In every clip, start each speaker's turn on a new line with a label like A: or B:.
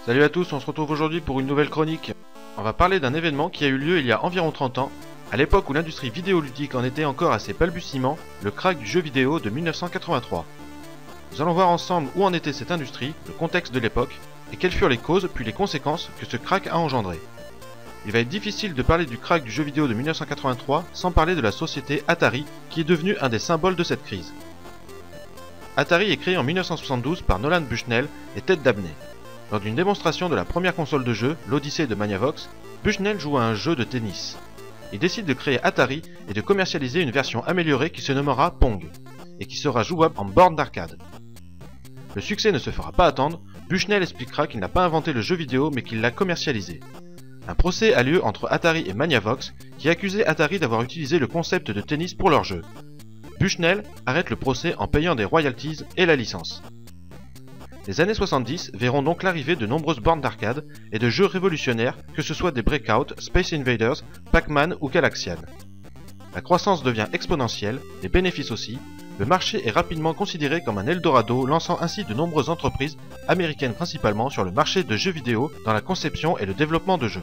A: Salut à tous, on se retrouve aujourd'hui pour une nouvelle chronique. On va parler d'un événement qui a eu lieu il y a environ 30 ans, à l'époque où l'industrie vidéoludique en était encore à ses balbutiements, le krach du jeu vidéo de 1983. Nous allons voir ensemble où en était cette industrie, le contexte de l'époque, et quelles furent les causes puis les conséquences que ce krach a engendré. Il va être difficile de parler du krach du jeu vidéo de 1983 sans parler de la société Atari, qui est devenue un des symboles de cette crise. Atari est créé en 1972 par Nolan Bushnell et Ted Dabney. Lors d'une démonstration de la première console de jeu, l'Odyssée de Magnavox, Bushnell joue à un jeu de tennis. Il décide de créer Atari et de commercialiser une version améliorée qui se nommera Pong, et qui sera jouable en borne d'arcade. Le succès ne se fera pas attendre, Bushnell expliquera qu'il n'a pas inventé le jeu vidéo mais qu'il l'a commercialisé. Un procès a lieu entre Atari et Magnavox, qui accusait Atari d'avoir utilisé le concept de tennis pour leur jeu. Bushnell arrête le procès en payant des royalties et la licence. Les années 70 verront donc l'arrivée de nombreuses bornes d'arcade et de jeux révolutionnaires, que ce soit des Breakout, Space Invaders, Pac-Man ou Galaxian. La croissance devient exponentielle, les bénéfices aussi, le marché est rapidement considéré comme un Eldorado, lançant ainsi de nombreuses entreprises, américaines principalement, sur le marché de jeux vidéo dans la conception et le développement de jeux.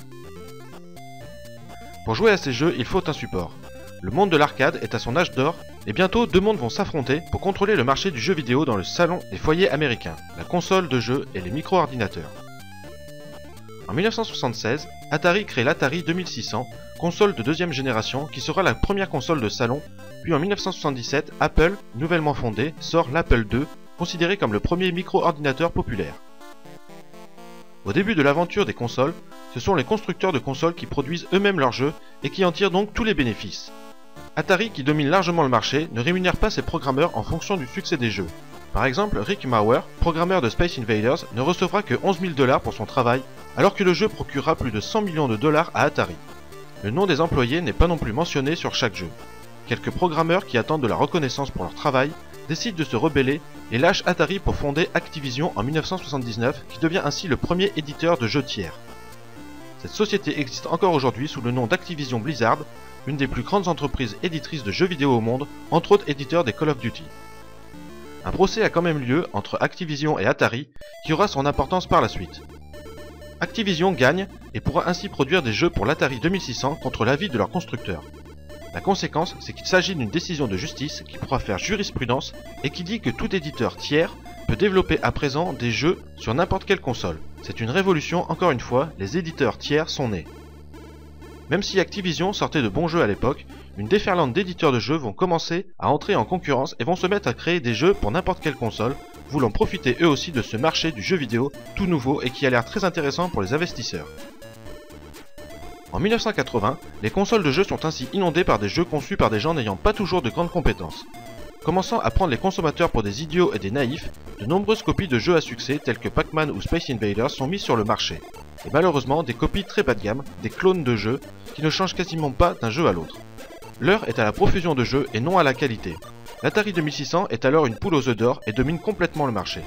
A: Pour jouer à ces jeux, il faut un support. Le monde de l'arcade est à son âge d'or, et bientôt deux mondes vont s'affronter pour contrôler le marché du jeu vidéo dans le salon des foyers américains, la console de jeu et les micro-ordinateurs. En 1976, Atari crée l'Atari 2600, console de deuxième génération qui sera la première console de salon, puis en 1977, Apple, nouvellement fondé, sort l'Apple II, considéré comme le premier micro-ordinateur populaire. Au début de l'aventure des consoles, ce sont les constructeurs de consoles qui produisent eux-mêmes leurs jeux et qui en tirent donc tous les bénéfices. Atari, qui domine largement le marché, ne rémunère pas ses programmeurs en fonction du succès des jeux. Par exemple, Rick Mauer, programmeur de Space Invaders, ne recevra que 11 000 $ pour son travail, alors que le jeu procurera plus de 100 millions de dollars à Atari. Le nom des employés n'est pas non plus mentionné sur chaque jeu. Quelques programmeurs qui attendent de la reconnaissance pour leur travail décident de se rebeller et lâchent Atari pour fonder Activision en 1979, qui devient ainsi le premier éditeur de jeux tiers. Cette société existe encore aujourd'hui sous le nom d'Activision Blizzard, une des plus grandes entreprises éditrices de jeux vidéo au monde, entre autres éditeurs des Call of Duty. Un procès a quand même lieu entre Activision et Atari, qui aura son importance par la suite. Activision gagne et pourra ainsi produire des jeux pour l'Atari 2600 contre l'avis de leur constructeur. La conséquence, c'est qu'il s'agit d'une décision de justice qui pourra faire jurisprudence et qui dit que tout éditeur tiers peut développer à présent des jeux sur n'importe quelle console. C'est une révolution, encore une fois, les éditeurs tiers sont nés. Même si Activision sortait de bons jeux à l'époque, une déferlante d'éditeurs de jeux vont commencer à entrer en concurrence et vont se mettre à créer des jeux pour n'importe quelle console, voulant profiter eux aussi de ce marché du jeu vidéo tout nouveau et qui a l'air très intéressant pour les investisseurs. En 1980, les consoles de jeux sont ainsi inondées par des jeux conçus par des gens n'ayant pas toujours de grandes compétences. Commençant à prendre les consommateurs pour des idiots et des naïfs, de nombreuses copies de jeux à succès tels que Pac-Man ou Space Invaders sont mises sur le marché. Et malheureusement, des copies très bas de gamme, des clones de jeux, qui ne changent quasiment pas d'un jeu à l'autre. L'heure est à la profusion de jeux et non à la qualité. L'Atari 2600 est alors une poule aux œufs d'or et domine complètement le marché.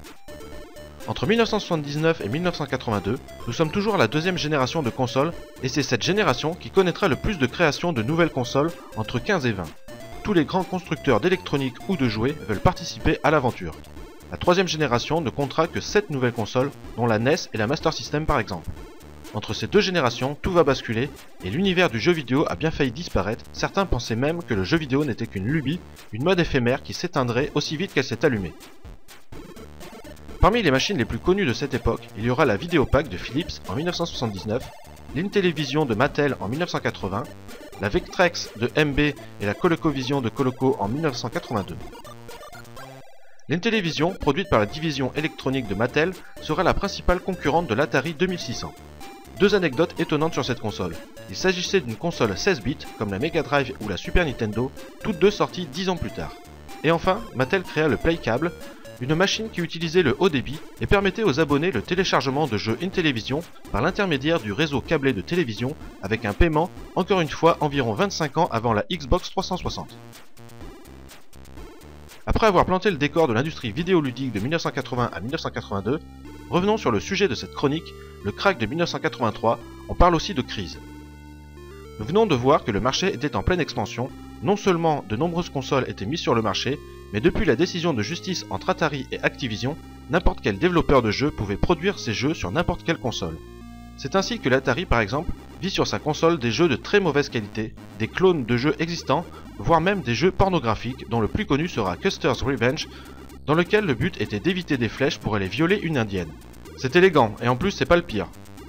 A: Entre 1979 et 1982, nous sommes toujours à la deuxième génération de consoles, et c'est cette génération qui connaîtra le plus de création de nouvelles consoles, entre 15 et 20. Tous les grands constructeurs d'électronique ou de jouets veulent participer à l'aventure. La troisième génération ne comptera que 7 nouvelles consoles, dont la NES et la Master System par exemple. Entre ces deux générations, tout va basculer, et l'univers du jeu vidéo a bien failli disparaître. Certains pensaient même que le jeu vidéo n'était qu'une lubie, une mode éphémère qui s'éteindrait aussi vite qu'elle s'est allumée. Parmi les machines les plus connues de cette époque, il y aura la Videopac de Philips en 1979, l'Intellivision de Mattel en 1980, la Vectrex de MB et la ColecoVision de Coleco en 1982. L'Intellivision, produite par la division électronique de Mattel, sera la principale concurrente de l'Atari 2600. Deux anecdotes étonnantes sur cette console. Il s'agissait d'une console 16 bits, comme la Mega Drive ou la Super Nintendo, toutes deux sorties 10 ans plus tard. Et enfin, Mattel créa le Playcable, une machine qui utilisait le haut débit et permettait aux abonnés le téléchargement de jeux Intellivision par l'intermédiaire du réseau câblé de télévision avec un paiement, encore une fois, environ 25 ans avant la Xbox 360. Après avoir planté le décor de l'industrie vidéoludique de 1980 à 1982, revenons sur le sujet de cette chronique, le krach de 1983, on parle aussi de crise. Nous venons de voir que le marché était en pleine expansion, non seulement de nombreuses consoles étaient mises sur le marché, mais depuis la décision de justice entre Atari et Activision, n'importe quel développeur de jeux pouvait produire ses jeux sur n'importe quelle console. C'est ainsi que l'Atari par exemple vit sur sa console des jeux de très mauvaise qualité, des clones de jeux existants, voire même des jeux pornographiques dont le plus connu sera Custer's Revenge, dans lequel le but était d'éviter des flèches pour aller violer une indienne. C'est élégant et en plus c'est pas le pire.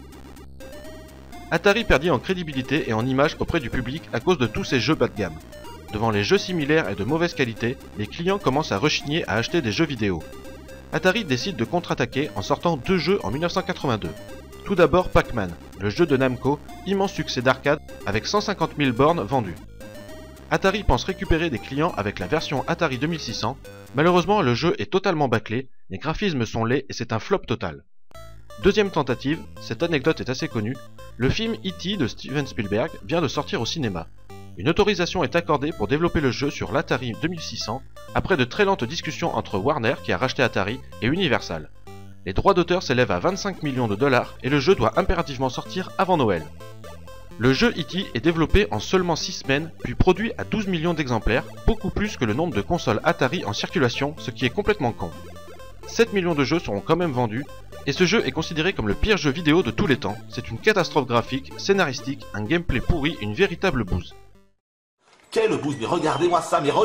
A: Atari perdit en crédibilité et en image auprès du public à cause de tous ces jeux bas de gamme. Devant les jeux similaires et de mauvaise qualité, les clients commencent à rechigner à acheter des jeux vidéo. Atari décide de contre-attaquer en sortant 2 jeux en 1982. Tout d'abord Pac-Man, le jeu de Namco, immense succès d'arcade avec 150 000 bornes vendues. Atari pense récupérer des clients avec la version Atari 2600, malheureusement le jeu est totalement bâclé, les graphismes sont laids et c'est un flop total. Deuxième tentative, cette anecdote est assez connue, le film E.T. de Steven Spielberg vient de sortir au cinéma. Une autorisation est accordée pour développer le jeu sur l'Atari 2600, après de très lentes discussions entre Warner qui a racheté Atari et Universal. Les droits d'auteur s'élèvent à 25 millions de dollars et le jeu doit impérativement sortir avant Noël. Le jeu E.T. est développé en seulement 6 semaines, puis produit à 12 millions d'exemplaires, beaucoup plus que le nombre de consoles Atari en circulation, ce qui est complètement con. 7 millions de jeux seront quand même vendus, et ce jeu est considéré comme le pire jeu vidéo de tous les temps. C'est une catastrophe graphique, scénaristique, un gameplay pourri, une véritable bouse.
B: Quelle bouse, mais regardez-moi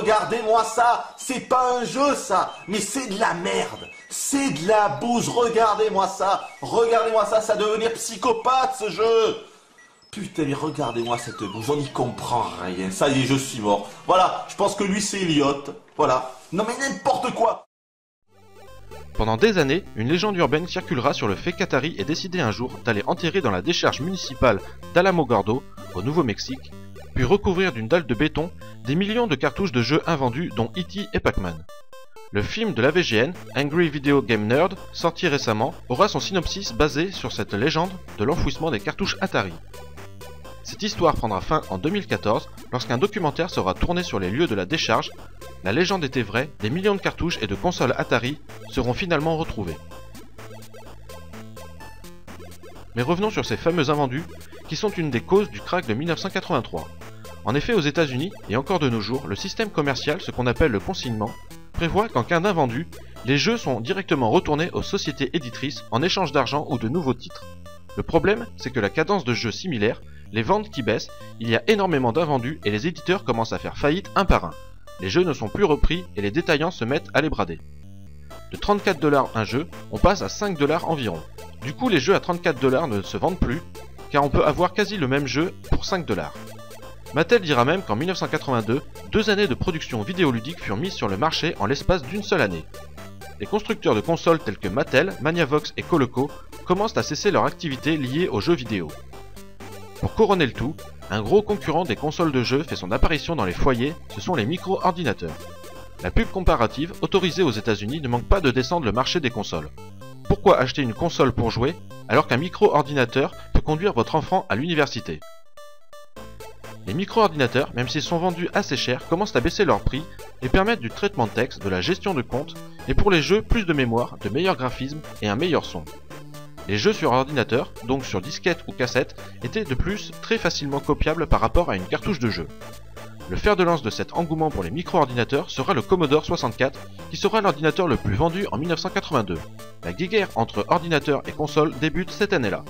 B: ça, c'est pas un jeu ça, mais c'est de la merde, c'est de la bouse, regardez-moi ça, ça va devenir psychopathe ce jeu. Putain, mais regardez-moi cette bouse, on n'y comprend rien, ça y est, je suis mort. Voilà, je pense que lui c'est Elliot, voilà. Non mais n'importe quoi.
A: Pendant des années, une légende urbaine circulera sur le fait qu'Atari ait décidé un jour d'aller enterrer dans la décharge municipale d'Alamogordo, au Nouveau-Mexique, puis recouvrir d'une dalle de béton des millions de cartouches de jeux invendus dont E.T. et Pac-Man. Le film de la VGN, Angry Video Game Nerd, sorti récemment, aura son synopsis basé sur cette légende de l'enfouissement des cartouches Atari. Cette histoire prendra fin en 2014 lorsqu'un documentaire sera tourné sur les lieux de la décharge. La légende était vraie, des millions de cartouches et de consoles Atari seront finalement retrouvés. Mais revenons sur ces fameux invendus qui sont une des causes du crack de 1983. En effet, aux États-Unis et encore de nos jours, le système commercial, ce qu'on appelle le consignement, prévoit qu'en cas d'invendu, les jeux sont directement retournés aux sociétés éditrices en échange d'argent ou de nouveaux titres. Le problème, c'est que la cadence de jeux similaires, les ventes qui baissent, il y a énormément d'invendus et les éditeurs commencent à faire faillite un par un. Les jeux ne sont plus repris et les détaillants se mettent à les brader. De 34 $ un jeu, on passe à 5 $ environ. Du coup, les jeux à 34 $ ne se vendent plus, car on peut avoir quasi le même jeu pour 5 $. Mattel dira même qu'en 1982, 2 années de production vidéoludique furent mises sur le marché en l'espace d'une seule année. Les constructeurs de consoles tels que Mattel, Maniavox et Coleco commencent à cesser leur activité liée aux jeux vidéo. Pour couronner le tout, un gros concurrent des consoles de jeux fait son apparition dans les foyers, ce sont les micro-ordinateurs. La pub comparative, autorisée aux États-Unis, ne manque pas de descendre le marché des consoles. Pourquoi acheter une console pour jouer, alors qu'un micro-ordinateur peut conduire votre enfant à l'université? Les micro-ordinateurs, même s'ils sont vendus assez cher, commencent à baisser leur prix et permettent du traitement de texte, de la gestion de compte, et pour les jeux, plus de mémoire, de meilleurs graphismes et un meilleur son. Les jeux sur ordinateur, donc sur disquette ou cassette, étaient de plus très facilement copiables par rapport à une cartouche de jeu. Le fer de lance de cet engouement pour les micro-ordinateurs sera le Commodore 64, qui sera l'ordinateur le plus vendu en 1982. La guéguerre entre ordinateur et console débute cette année-là.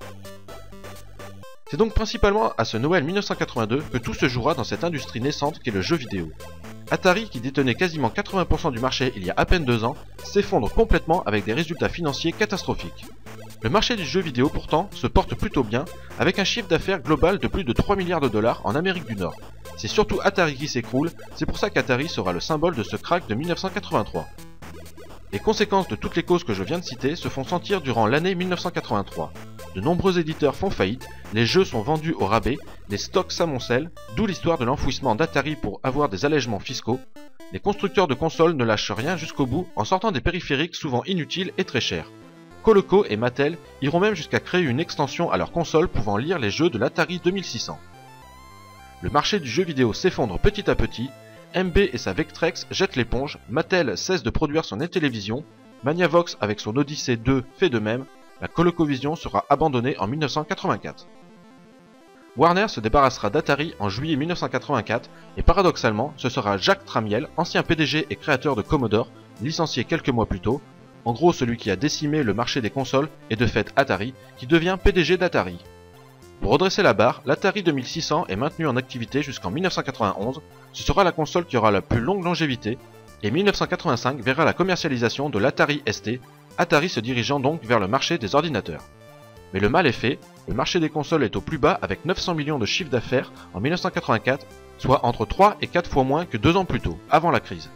A: C'est donc principalement à ce Noël 1982 que tout se jouera dans cette industrie naissante qu'est le jeu vidéo. Atari, qui détenait quasiment 80% du marché il y a à peine 2 ans, s'effondre complètement avec des résultats financiers catastrophiques. Le marché du jeu vidéo pourtant se porte plutôt bien, avec un chiffre d'affaires global de plus de 3 milliards de dollars en Amérique du Nord. C'est surtout Atari qui s'écroule, c'est pour ça qu'Atari sera le symbole de ce crack de 1983. Les conséquences de toutes les causes que je viens de citer se font sentir durant l'année 1983. De nombreux éditeurs font faillite, les jeux sont vendus au rabais, les stocks s'amoncellent, d'où l'histoire de l'enfouissement d'Atari pour avoir des allègements fiscaux. Les constructeurs de consoles ne lâchent rien jusqu'au bout en sortant des périphériques souvent inutiles et très chers. Coleco et Mattel iront même jusqu'à créer une extension à leur console pouvant lire les jeux de l'Atari 2600. Le marché du jeu vidéo s'effondre petit à petit, MB et sa Vectrex jettent l'éponge, Mattel cesse de produire son Intellivision, Maniavox avec son Odyssey 2 fait de même, la ColecoVision sera abandonnée en 1984. Warner se débarrassera d'Atari en juillet 1984 et paradoxalement, ce sera Jacques Tramiel, ancien PDG et créateur de Commodore, licencié quelques mois plus tôt, En gros, celui qui a décimé le marché des consoles est de fait Atari, qui devient PDG d'Atari. Pour redresser la barre, l'Atari 2600 est maintenu en activité jusqu'en 1991, ce sera la console qui aura la plus longue longévité, et 1985 verra la commercialisation de l'Atari ST, Atari se dirigeant donc vers le marché des ordinateurs. Mais le mal est fait, le marché des consoles est au plus bas avec 900 millions de chiffre d'affaires en 1984, soit entre 3 et 4 fois moins que 2 ans plus tôt, avant la crise.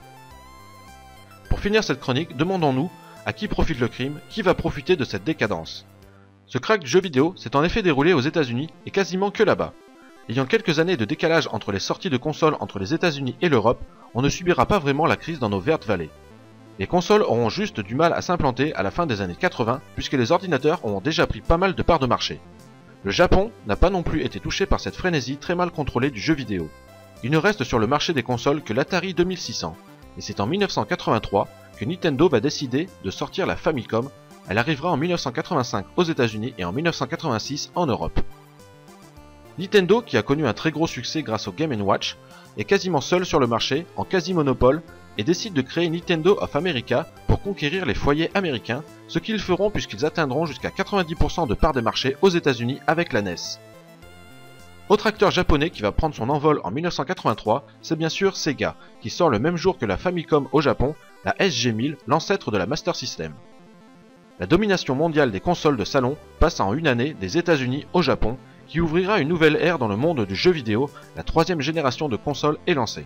A: Pour finir cette chronique, demandons-nous à qui profite le crime, qui va profiter de cette décadence. Ce crack du jeu vidéo s'est en effet déroulé aux États-Unis et quasiment que là-bas. Ayant quelques années de décalage entre les sorties de consoles entre les États-Unis et l'Europe, on ne subira pas vraiment la crise dans nos vertes vallées. Les consoles auront juste du mal à s'implanter à la fin des années 80 puisque les ordinateurs auront déjà pris pas mal de parts de marché. Le Japon n'a pas non plus été touché par cette frénésie très mal contrôlée du jeu vidéo. Il ne reste sur le marché des consoles que l'Atari 2600, et c'est en 1983 que Nintendo va décider de sortir la Famicom. Elle arrivera en 1985 aux États-Unis et en 1986 en Europe. Nintendo, qui a connu un très gros succès grâce au Game & Watch, est quasiment seul sur le marché, en quasi-monopole, et décide de créer Nintendo of America pour conquérir les foyers américains, ce qu'ils feront puisqu'ils atteindront jusqu'à 90% de part des marchés aux États-Unis avec la NES. Autre acteur japonais qui va prendre son envol en 1983, c'est bien sûr Sega, qui sort le même jour que la Famicom au Japon, la SG-1000, l'ancêtre de la Master System. La domination mondiale des consoles de salon passe en une année des États-Unis au Japon, qui ouvrira une nouvelle ère dans le monde du jeu vidéo, la troisième génération de consoles est lancée.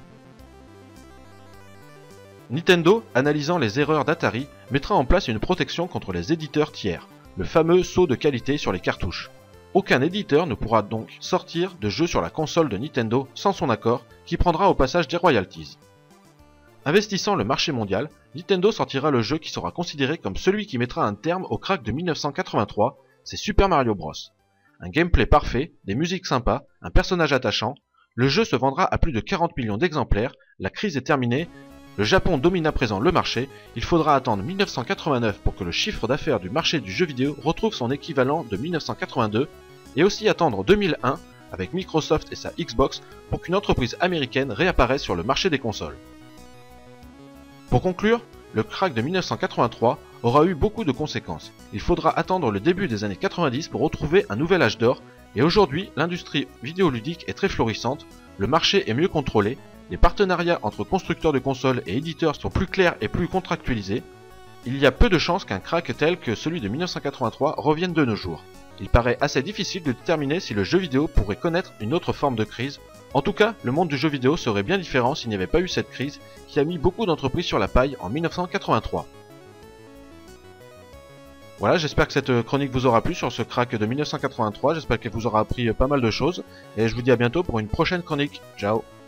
A: Nintendo, analysant les erreurs d'Atari, mettra en place une protection contre les éditeurs tiers, le fameux saut de qualité sur les cartouches. Aucun éditeur ne pourra donc sortir de jeu sur la console de Nintendo sans son accord, qui prendra au passage des royalties. Investissant le marché mondial, Nintendo sortira le jeu qui sera considéré comme celui qui mettra un terme au crack de 1983, c'est Super Mario Bros. Un gameplay parfait, des musiques sympas, un personnage attachant, le jeu se vendra à plus de 40 millions d'exemplaires, la crise est terminée, le Japon domine à présent le marché, il faudra attendre 1989 pour que le chiffre d'affaires du marché du jeu vidéo retrouve son équivalent de 1982, et aussi attendre 2001 avec Microsoft et sa Xbox pour qu'une entreprise américaine réapparaisse sur le marché des consoles. Pour conclure, le crack de 1983 aura eu beaucoup de conséquences. Il faudra attendre le début des années 90 pour retrouver un nouvel âge d'or, et aujourd'hui l'industrie vidéoludique est très florissante, le marché est mieux contrôlé, les partenariats entre constructeurs de consoles et éditeurs sont plus clairs et plus contractualisés. Il y a peu de chances qu'un crack tel que celui de 1983 revienne de nos jours. Il paraît assez difficile de déterminer si le jeu vidéo pourrait connaître une autre forme de crise. En tout cas, le monde du jeu vidéo serait bien différent s'il n'y avait pas eu cette crise qui a mis beaucoup d'entreprises sur la paille en 1983. Voilà, j'espère que cette chronique vous aura plu sur ce crack de 1983, j'espère qu'elle vous aura appris pas mal de choses, et je vous dis à bientôt pour une prochaine chronique. Ciao!